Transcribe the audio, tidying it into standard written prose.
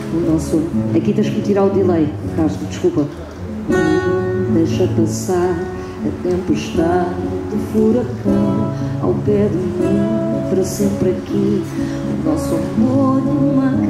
o nosso... Aqui tens que me tirar o delay, Carlos, desculpa. Deixa passar a tempestade de furacão ao pé de mim, para sempre aqui. O nosso amor numa